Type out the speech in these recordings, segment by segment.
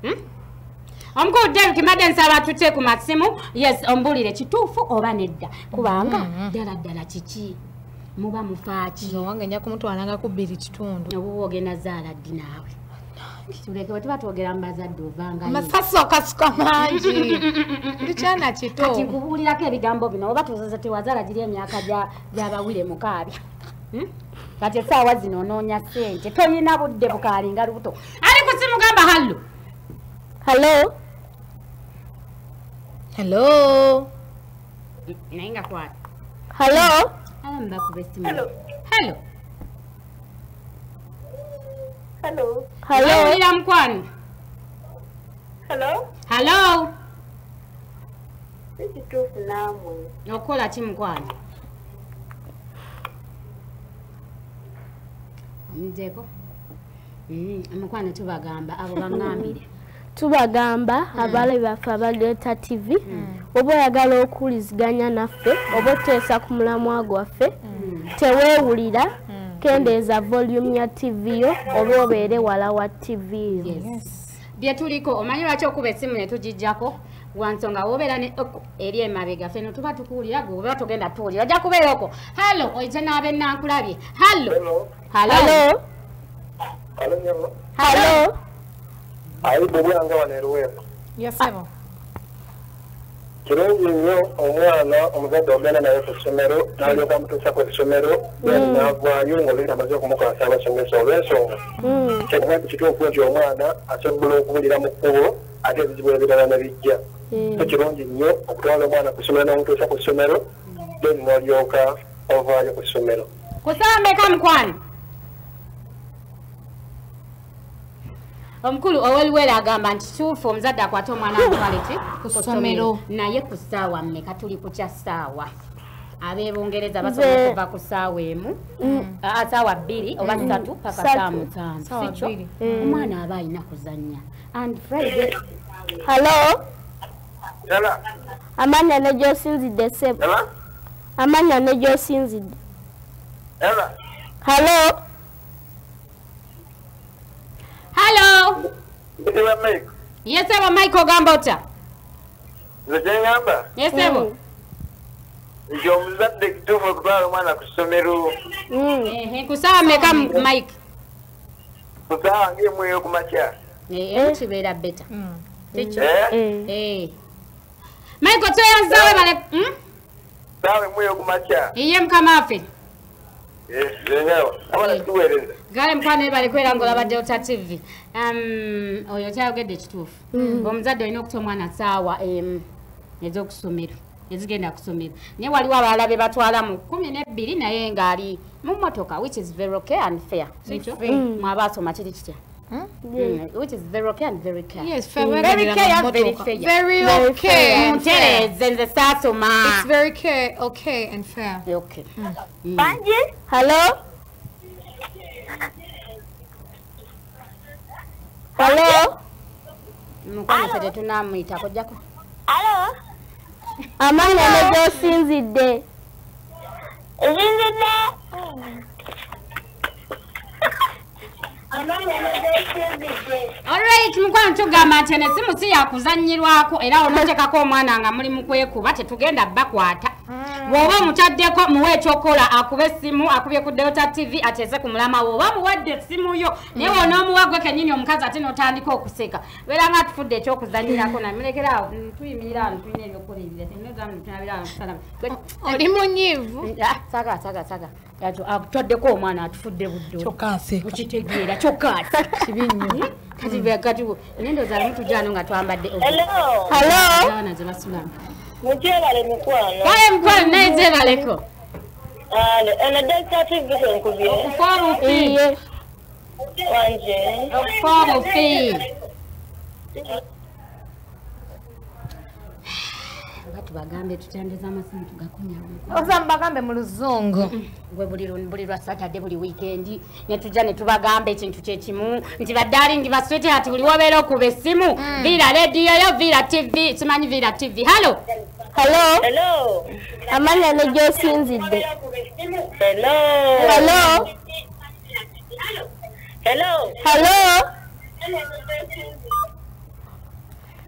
Omukulu Derek Madden nsaba tutte ku masimu yes ombulire kituufu oba nedda kubanga ddala kiki muba mufaaki wange nja kumutwalanga ku 2 kitundu obuwa ogenda zaala ddi naawe tuleke bwe tuba twogera mu bazadde ovanga masasi okasuka mangi ndikyana kito kati nkubuulirako ebigambo bino oba tuzoze tewazaala giri emyaka gy'abawire mukaabya kati essaawa zino onoonya ssente toyina budde bukaalinga lubuto ali ku simu gamba hello naye nga kwata hello mbakuba essimu hello owulira mukwano hello ekituufu naamwe okukola ki mukwano omuzeeko mukwano tubagamba abo baŋŋambire tubagamba abaale baffe abaleeta TV oba oyagala okuwuliziganya naffe oba oteesa ku mulamwa gwaffe teweewulira kendeeza volume ya TV yo oba obeere wala wa TV yo bye tuliko omanyi lwaki okuba essimu ne tugijjako wansonga wobeera ne eri emabega ffe no tuba tukuwulira gwe oba tugenda tuwulira ojja kubeera okwo hallo oite n'abe nankulabye hallo ayi bubwanga waneruwepo yasebo kirungi nnyo omwana omuzadde ogenda naye ku ssomero n'alyoka mutuusa ku essomero n'avaayo ng'olina amaze okumukwasa abasomesa olw'ensonga kyekati kituufu nti omwana asobola okuwulira mu kkubo ate ebizibu ebirala ne bijja so kirungi nnyo okutwala omwana ku ssomero n'omutuusa ku ssomero then n'olyoka ovaayo ku ssomero kusaba mmeka mukwano omukulu ow'oluwera agamba nti kituufu omuzadde akwate omwana amukwaleti ku ssomero naye ku ssaawa mmeka tuli ku kya ssaawa ab'ebungereza basobola okuva ku ssaawa emu ssaawa 2 oba 3 paka ssaawa 5 sikyo omwana aba alina kuzannya and Friday amanya ne gy'osinzidde ssebo amanya ne gy'osinzidde Hello. Yes, sir, Michael Gambota. Ngamba? Yes, sir. Ndio mzadde kituufu kutwala omwana ku ssomero. Kusaba mmeka Mike? Kusaba ng'emu ey'okumakya. Kibeera beta. Michael toyanzawe bale. Sawa emu ey'okumakya. Iye mukama waffe. Tuweereza. Gale mukwana bali kwera ngola badde ota TV. Oyo kyayogedde kituufu. Omuzadde olina okuta omwana ssaawa ez'okusomero. Ezigenda ku ssomero. Naye waliwo abalala be batwala mu 12 naye ng'ali mu mmotoka which is very okay and fair. Mwabasoma kiri kitya? Which is very okay and very fair. Yes, very okay and very fair. Very okay. It's very okay and fair. Okay. Hello? Mukwano ffe tetunamuyita kojjako. Amanya ne gy'osinzidde. Alright, mukwano tugamba nti essimu si yakuzannyirwako era onotekako omwana nga muli mu kwekuba tetugenda bakwata. Bw'oba omutaddeko muwe ekyokola akube essimu akubye ku Delta TV ateese ku mulama we oba muwadde essimu yo naye wonoomuwa gwe kennyini omukazi ate n'otandika okuseka beera nga tufudde ekyokuzannyirako namulekeraawo tuyimirira wano tulina ebyokukolera Oli munyiivu. saga atutoddeko omwana atufudde budde okitegeera kyokkaasi kibi nnyo kati enendo alimu tujano nga twambadde Hello? ze basulamu Mukyebale mukwano. Kale mukwano naye zebaleko. Eno Delta TV nkubire. Okufa bufi. Wanje. Okufa bufi. Bagambe tutandeza amasimu tugakunya. Osamba gambe mu luzungu. Gwe buli lwa Saturday buli weekend ne tujja ne tubagambe ekintu kyekimu nti baddalingi baswete ati buli wabeera okuba essimu Vira radio yo Vira TV simanyi Vira TV. Hello? Amanya ne gy'osinzidde.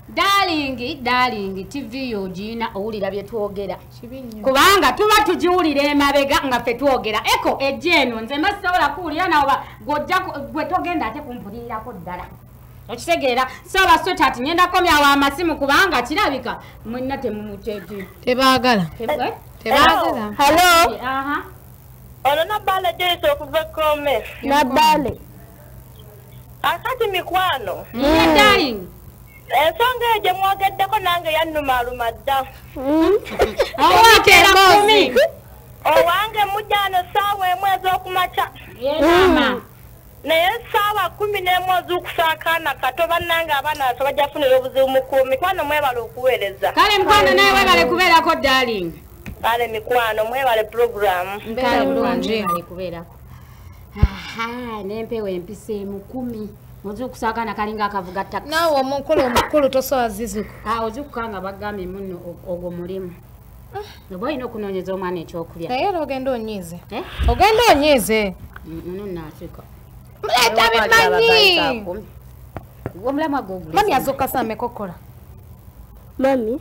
darling TV yogina owulira bye twogera kubanga tuba tujiwulira emabega nga ffe twogera eko ejeno nze mbasobola kuwulira nawe gwe togenda ate kumpulirirako ddala okitegeera so basota ati ngenda komyawo amasimu kubanga kirabika mwenna temumukyeti tebaagala Hello. Ono Nabbale Joyce okuva Kome. Nabbale. Akati mikwano. darling Ensonga eyo gye mwogeddeko nange yannumaaluma dda. awakeera kumi Owange mujjano ssaawa emu ez'okumakya. yenama Naye ssaawa 11 ez'okusaakaana kato bannange abaana baso bajja kufunira obuzibu mu kuumi. Mikwano mwebale okuweereza. kale mukwano naye webale kubeerako darling Kale mikwano mwebale programu. kale bulungi kubeerako nempewo empiseemu 10 ozukusaakana kalinga akavuga taxi naawe omukulu tosobola zizuku ozikukanga bagambye muno ogwo mulimu oba olina okunoonyeza omwana ekyokulya naye era ogenda onyiize Eh? ogenda onyiize muno naafrika muleeta bimanyi omulamwa gogule mami azuuka saa mekokola Mami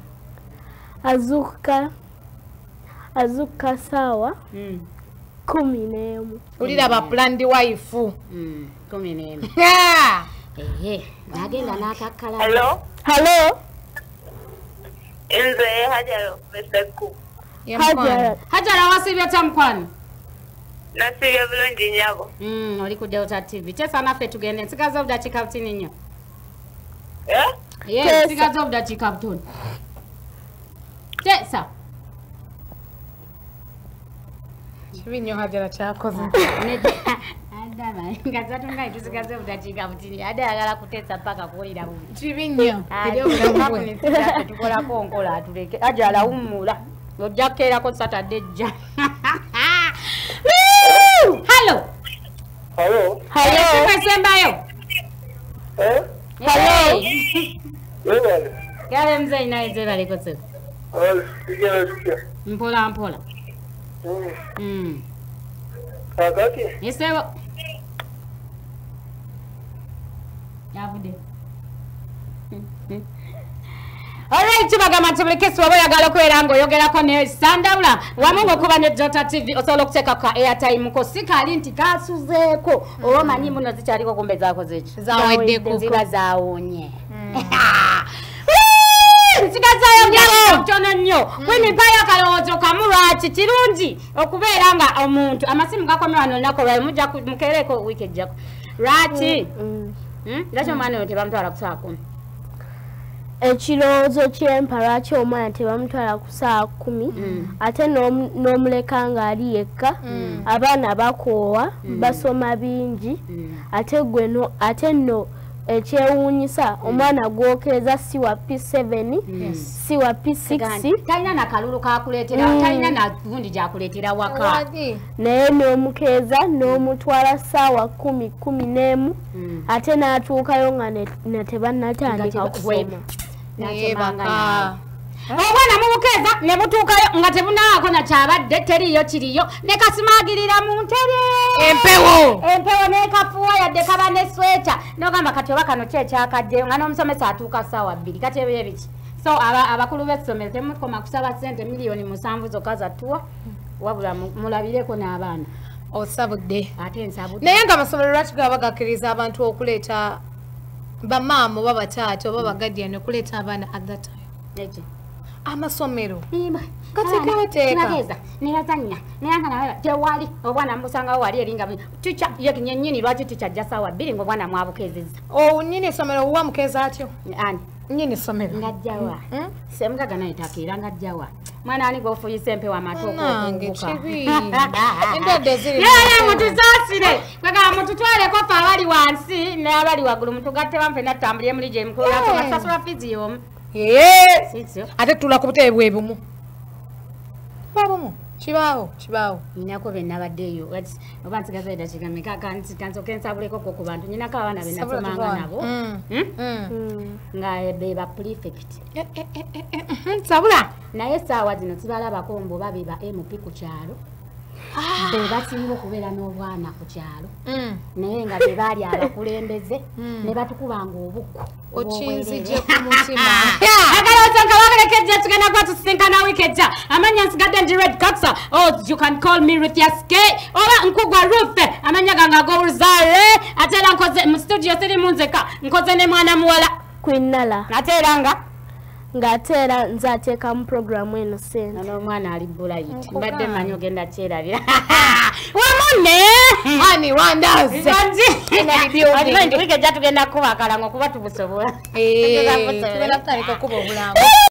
azuka sawa 11. ulira ba planned wife 11 nagenda n'akakkala Hello? Hello. Nze Hajaro Meseku. Hajara. hajara wasibye tamukwano Nasibye bulungi nnyabo. oli ku Delta TV kyesa naffe tugende nsigaza obudakiika butini nnyo Eh? nsigaza obudakiika butono kyesa kibi nnyo hajara kyakoze ngazatunga tusigaze obudakiika butini ade ayagala kuteesa paka kuwulira bubi kibi nnyo ebyobulamu bwe tukolako nkola atuleke ajala wummula ojja kukeerako Saturday jja hallo Hello? esembayo Webale? gale mzei naye zebaleko se Sigala tutya? mpola mpola Kakati? esebo yavude Alright, tubagamba tubulekesi waba oyagala okubeera ng'oyogerako ne Sandawula wamu ng'okuba ne Delta TV osobola okuteeka ka airtime ko si kali nti kasuzeeko oba omanyi muno zikyaliko kumbe zaakoze eki Zaweddeko. ziba zaawonye nsigazayo byalo kyono nnyo kwimipayo akalowoozo kamu lwaki kirungi okubeera nga omuntu amasimu gakomye wano olunaku olwayo mujja mukeereko wiiki ejjako lwaki lwaki omwana oyo tebamutwala ku saa 10 ekirowoozo kyempa lwaki omwana tebamutwala ku saa 10 ate n'omuleka ng'ali yekka abaana bakoowa basoma bingi ate nno ekyewuunyisa omwana gwokereza si wa P7 si wa P6 talina nakalulu kakuleetera talina nagundi gyakuleetera waka naye n'omukeeza n'omutwala ssaawa 10 ate n'atuukayo nga netebannatandika kusoma obwana mubukeeza ne butuukayo nga tebunaako nakyabadde teriyo kiriyo ne kasimaagirira mu ntere empewo nekafuwa yadde kaba ne sweta nogamba kati oba kano kyekyakaddeyo nga n'omusomesa atuuka ssaawa 2 kati ebyo ebiki so abakulu b'essomero temukoma kusaba ssente miliyoni 7 zokka zattuwa wabula mulabireko n'abaana osabudde ate nsabudde naye nga amasomero lwaki gaba gakkiriza abantu okuleeta bamaama oba bataata oba bagadiyani okuleeta abaana at that time amasomero gateekateeka neyazannya neyanga tewali obwana musangawo wali eringa tica yenyini lwaki tica ajja ssaawa 2 ngaobwana mwabukeezezza nyini essomero wa mukeeza atyo ani nyini essomero ngajjawa semugaga naye takeera ngajjawa mwana ani gwofuyisa empewo nange kibi yeye mutusaasire kwegamba mututwaleko ffe abali wansi n'abali waggulu mutugatte bampe natambulire muli gye mukulu nasasula fizi y'omu ate tutula ku butebe bwe bumu babumu kibaawo nyinako bennabaddeeyo oba nsigaza eddakiika meka kansoke nsabuleko ko ku bantu nyinako abaana benasomanga nabo nga be ba prefect sabula naye essaawa zino zibalabako mbu oba be ba MP ku kyalo be basinga okubeera n'obwana ku kyalo naye nga be baali abakulembeze ne batukubanga obukku okinzije ku mutima agalootonka wagalekejja tugenda kuba tusinkana wiiki ejja amanya nsigadde ndi red coxa you can call me Ruth Yaske oba nkugwa Ruth amanya gange ag'oluzaale ate era nkoze mu studio sirimu nzeka nkoze ne mwana muwala Kwinnala ate era ng'ate era nze ateekamu puroguramu eno sente n'omwana ali bulayiti mbadde manyi ogenda kyerabira wamune ani wandaze wiiki ejja tugenda kubakala ng'okuba tubusobola tugenda kutandika okuba obulango